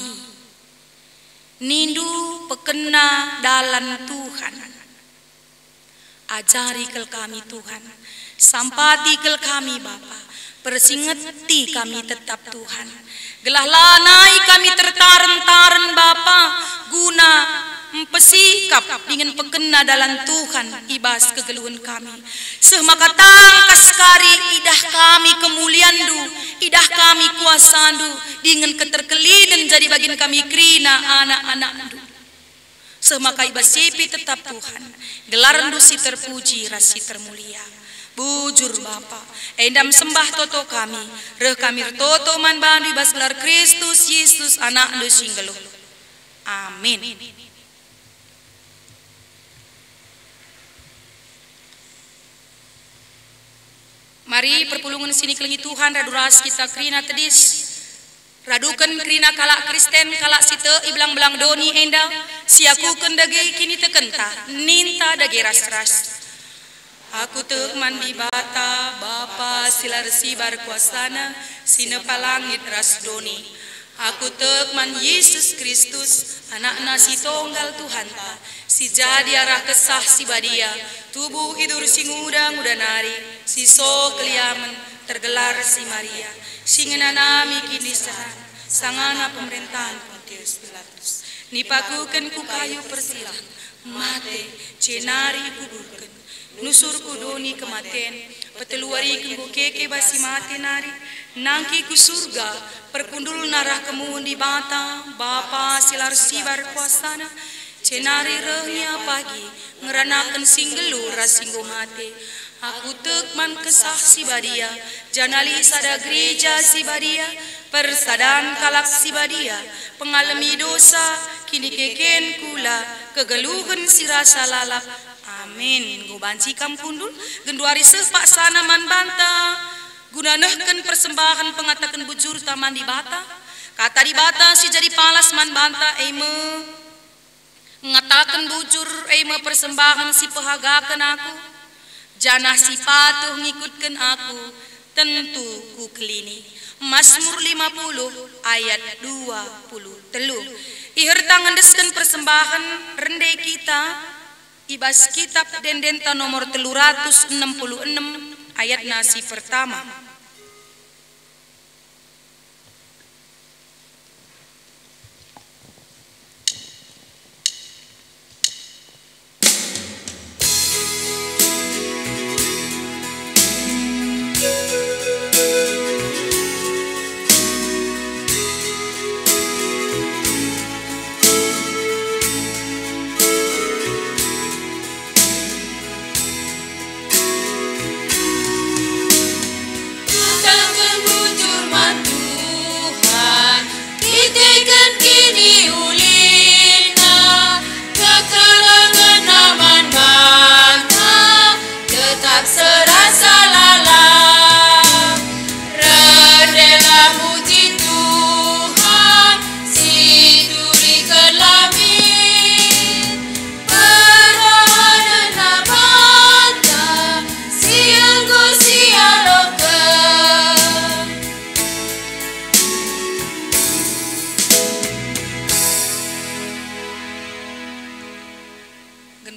nindu pekena dalan Tuhan. Ajari kel kami Tuhan, sampati kel kami Bapa, persingeti kami tetap Tuhan. Gelah lanai kami tertaren-taren Bapa, guna empesikap dengan pekena dalam Tuhan ibas kegeluhan kami. Semaka tangkas kari idah kami kemuliandu, idah kami kuasandu, dengan keterkelinen jadi bagian kami krina anak-anakdu. Semaka ibas sipi tetap Tuhan, gelarandu si terpuji rasi termulia. Bujur Bapa, endam sembah toto kami, reh kami toto man bandu ibas gelar Kristus Yesus anak lu singgeluh. Amin. Mari perpulungan sini kelengi Tuhan raduras kita krina tedis. Radukan krina kalak Kristen kalak site iblang belang doni enda siakuken dage kini tekenta ninta dage ras-ras. Aku tek mandi bata Bapa silar sibar kuasana sine palangit ras doni. Aku tek man Yesus Kristus anak nasi tonggal Tuhan ta si jadi arah kesah si badia tubuh idur si ngudang udanari si so keliaman tergelar si Maria singenanami kini sahan sangana pemerintahan Pontius Pilatus nipakuken ku kayu persilah mate cenari kuburken nusur kudoni kematen peteluari kengku keke basi mate nari nangki ku surga perkundul narah kemuhun di bata Bapa silar sibar kuasana cenari rehnya pagi ngeranakan singgelu rasinggo mate. Aku tekman kesah si badia janali sada gereja si badia persadan kalak si badia pengalami dosa kini keken kula kegeluhan si rasa lalap. Amin. Gobanci kampundul genduari sepak sana man banta gunanehken persembahan pengatakan bujur taman di bata kata di bata si jadi palas man banta eime ngatakan bujur eime persembahan si pehagakan aku janah si patuh ngikutkan aku tentu ku kelini. Mazmur lima puluh ayat dua puluh telu ihertangan desken persembahan rende kita ibas kitab dendenta nomor telu ratus enam puluh enam ayat nasi pertama.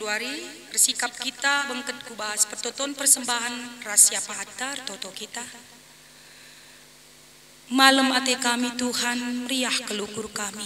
duari bersikap kita bengket kubas pertoton persembahan rahasia pahatar toto kita. Malam ate kami Tuhan meriah kelukur kami.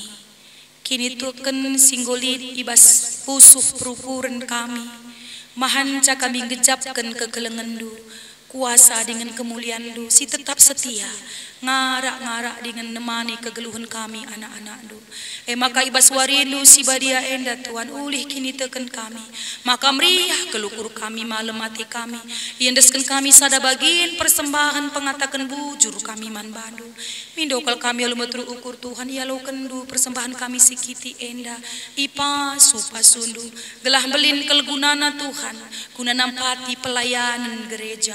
Kini tuken singgolit ibas pusuh perukuran kami. Mahanca kami gejapkan kekelengendu. Kuasa dengan kemuliaan-Du, si tetap setia, ngarak-ngarak dengan nemani kegeluhan kami anak-anak-Du. Eh maka ibas warindu si badia enda Tuhan ulih kini teken kami. Maka meriah kelukur kami malam mati kami. Iendeskan kami sada bagian persembahan pengatakan bujur kami man bandu. Mindokal kami alumetru ukur Tuhan ya lo kendu persembahan kami sikiti enda. Ipa supa sundu. Gelah belin kelgunana Tuhan. Guna nampati pelayanan gereja.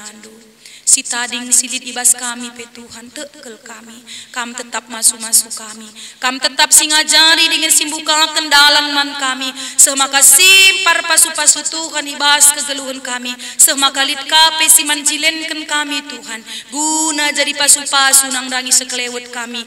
Si tading silit ibas kami pe Tuhan tekel kami. Kam tetap masuk-masuk kami. Kam tetap singajari dengan simbuka kendalan man kami. Semaka simpar pasu-pasu Tuhan ibas kegeluhan kami. Semaka lit kape si manjilenkan kami Tuhan. Guna jadi pasu-pasu nang dangi sekelewet kami.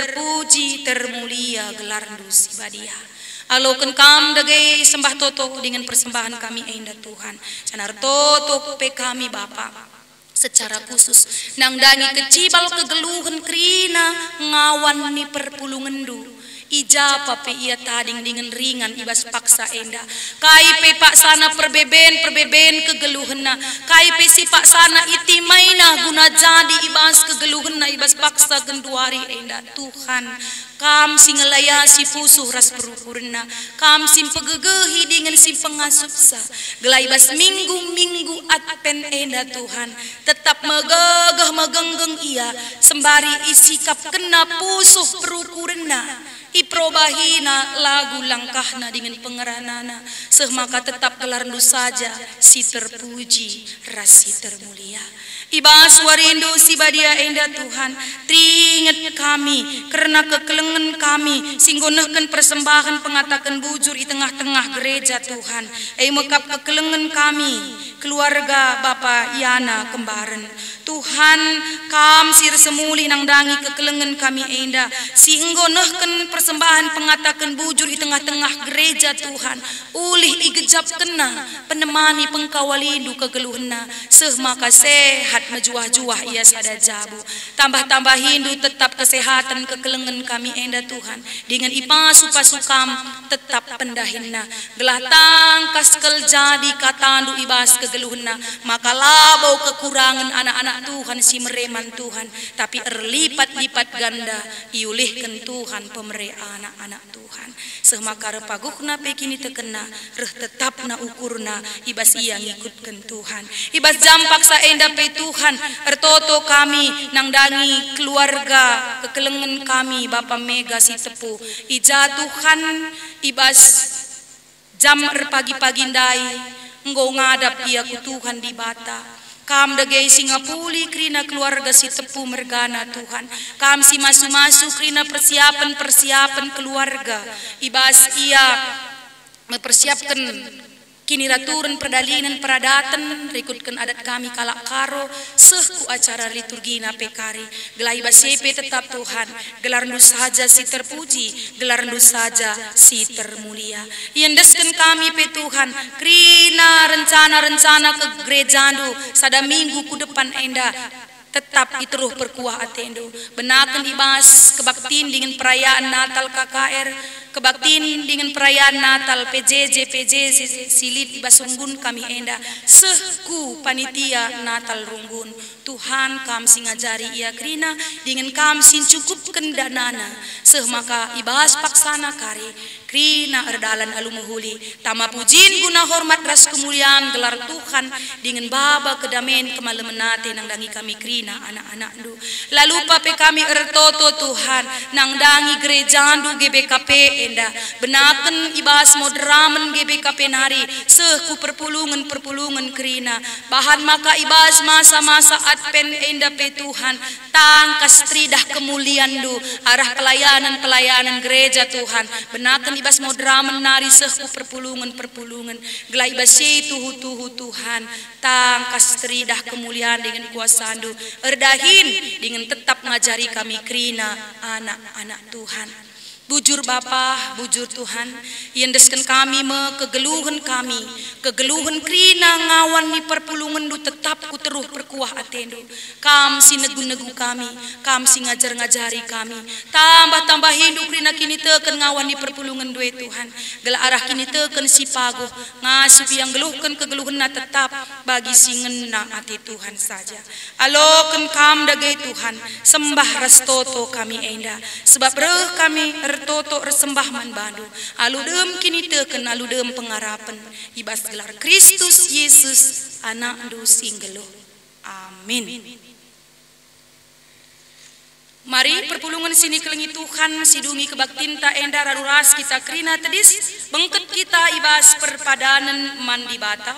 Terpuji termulia gelar si badia. Aloken kam dagai sembah toto dengan persembahan kami enda Tuhan. Sanar toto pe kami Bapa. Secara khusus nang dangi kecibal kegeluhan krina ngawan ni perpulungendu. Ija pape ia tading dengan ringan ibas paksa enda. Kai pe pak sana perbeben perbeben kegeluhena. Kai pe si pak sana iti maina guna jadi ibas kegeluhena ibas paksa genduari enda Tuhan. Kam singelaya si pusuh ras perukurna. Kam sim pegegehi dengan si pengasupsa. Gelai bas minggu-minggu adpen enda Tuhan. Tetap megegeh megenggeng ia. Sembari isikap kena pusuh perukurna. Iprobahina lagu langkahna dengan pengeranana. Semaka tetap gelarndu saja si terpuji rasi termulia. Ibas warindu si badia enda Tuhan. Teringat kami karena kekelengan kami. Singgonehkan persembahan pengatakan bujur di tengah-tengah gereja Tuhan. Eh mekap kekelengan kami. Keluarga Bapa Yana kembaran. Tuhan kam sir semuli nang dangi kekelengan kami enda. Singgonehkan persembahan pengatakan bujur di tengah-tengah gereja Tuhan. Ulih igejap kena penemani pengkawalindu kegeluhna. Semaka sehat mejuah-juah ia sada jabu. Tambah-tambah hindu tetap kesehatan kekelengan kami enda Tuhan. Dengan ipasu pasukam tetap pendahinna. Gelah tangkas kel jadi katandu ibas kegeluhna. Maka labau kekurangan anak-anak Tuhan si mereman Tuhan. Tapi erlipat-lipat ganda iulihkan Tuhan pemere anak-anak Tuhan. Semaka repaguhna pekini tekena reh tetapna ukurna ibas ia ngikutkan Tuhan. Ibas jampak sa enda pe Tuhan ertoto kami nang dangi keluarga kekelengan kami Bapa Mega si tepu. Ija Tuhan ibas jam erpagi-pagi ndai enggo ngadap ia ku Tuhan di bata. Kam dagai singapuli krina keluarga si tepu mergana Tuhan. Kam si masu-masu krina persiapan-persiapan keluarga. Ibas ia mempersiapkan kini raturan perdalinan peradatan rikutkan adat kami kalak karo sehku acara liturgi na pekari. Gelai basepe tetap Tuhan. Gelarndu saja si terpuji. Gelarndu saja si termulia. Iendeskan kami pe Tuhan. Krina rencana-rencana ke gerejandu sada minggu ku depan enda. Tetap iteruh perkuah atendo. Benakan dibahas kebaktiin dengan perayaan Natal K K R. Kebaktiin dengan perayaan Natal P J J P J silit ibas runggun kami enda. Sehku panitia Natal runggun. Tuhan kam singajari ia krina dengan kam sin cukup kendanana. Semaka ibas paksana kari. Krina erdalan alumuhuli. Tama pujin guna hormat ras kemuliaan gelar Tuhan. Dengan baba kedamen kemalemenate nang dangi kami krina anak-anak du. Lalu pape kami ertoto Tuhan. Nang dangi gerejandu G B K P enda. Benaken ibas modramen G B K P nari. Sehku perpulungan-perpulungan krina. Bahan maka ibas masa-masa adpen enda pe Tuhan. Tangkas tridah kemuliaan du. Arah pelayanan-pelayanan gereja Tuhan. Benaken ibas modramen nari sehku perpulungan-perpulungan. Gelai ibas tuhu-tuhu Tuhan. Tangkas tridah kemuliaan dengan kuasa du. Erdahin dengan tetap ngajari kami krina anak-anak Tuhan. Bujur Bapa, bujur Tuhan, yendeskan kami me kegeluhan kami, kegeluhan krina ngawan ni perpulungan du tetap ku teruh perkuah atendo. Kam si negu-negu kami, kam si ngajar-ngajari kami, tambah-tambah hidup krina kini teken ngawan ni perpulungan due Tuhan. Gela arah kini teken si pagoh, ngasupi yang geluhkan kegeluhan na tetap bagi si ngena ati Tuhan saja. Aloken kam dagai Tuhan, sembah restoto kami enda, sebab reh kami toto resembah man bandu aludem kini teken aludem pengarapan ibas gelar Kristus Yesus anak du singgelo. Amin. Mari perpulungan sini kelengi Tuhan sidungi kebaktin ta enda raruras kita krina tedis bengket kita ibas perpadanan man di bata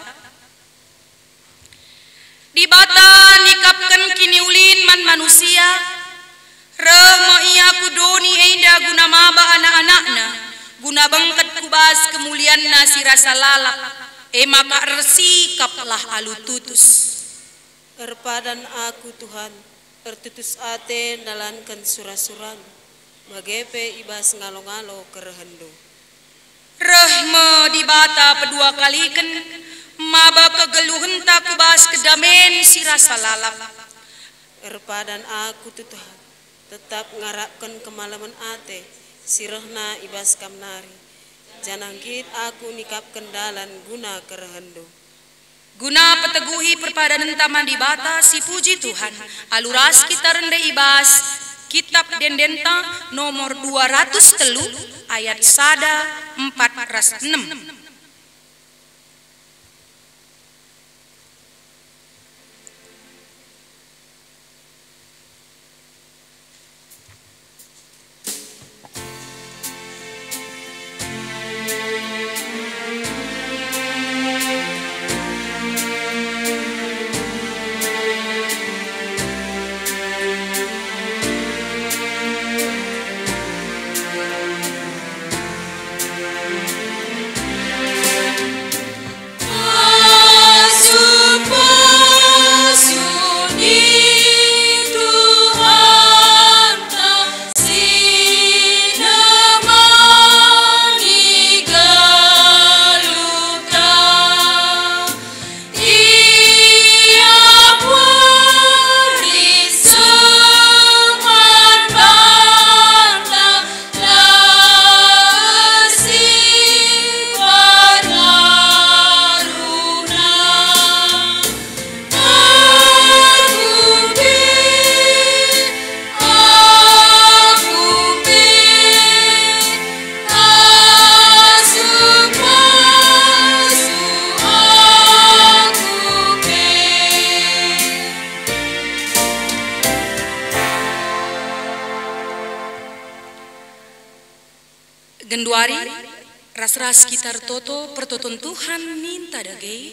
di bata nikapkan kini ulin man manusia remo iya kudoni enda guna maba anak-anakna guna bengket kubas kemulian nasi rasa lalap e maka ersikaplah alu tutus Erpadan aku Tuhan ertutus ate nalankan surah-surah magepe ibas ngalo-ngalo kerehendo rehme di bata pedua kaliken maba kegeluhen tak kubas kedamen si rasa lalap Erpadan aku Tuhan tetap ngarapkan kemalaman ate sirehna ibas kamnari janangkit aku nikap kendalan guna kerehendo guna peteguhi perpadanan taman di bata si puji Tuhan aluras kita rende ibas kitab dendenta nomor dua ratus telu ayat sada empat ras enam genduari ras-ras kitar toto pertoton Tuhan minta dagei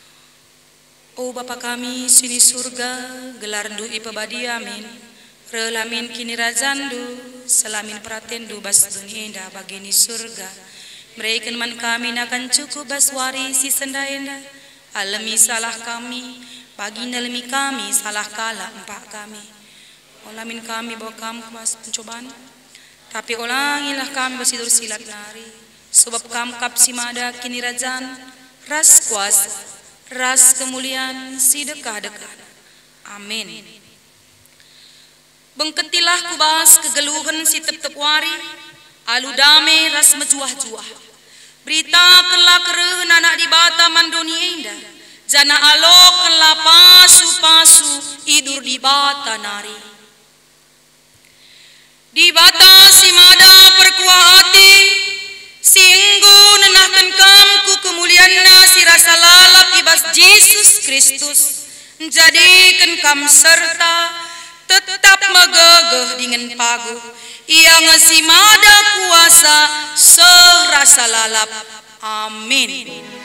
o Bapa kami sini surga gelar du ipabadi amin relamin kini razandu selamin pratendu bas dunia bagini surga mereka man kami nakan cukup baswari si senda enda alami salah kami bagi nalami kami salah kala empak kami olamin kami bawa kamu mas pencobaan tapi ulangilah kami basidur silat nari sebab kamu kapsi mada kini rajan ras kuasa ras kemuliaan si dekah-dekah amin bengketilah kubas kegeluhan si tep-tep wari alu dame ras mejuah-juah berita kelak kerehen anak di bata mandoni indah jana alok kelak pasu-pasu idur di bata nari di bata si mada perkuah hati singgu nenahkan kamku kemulianna si rasa lalap ibas Yesus Kristus jadikan kam serta tetap megegeh dengan paguh yang si mada kuasa serasa lalap amin.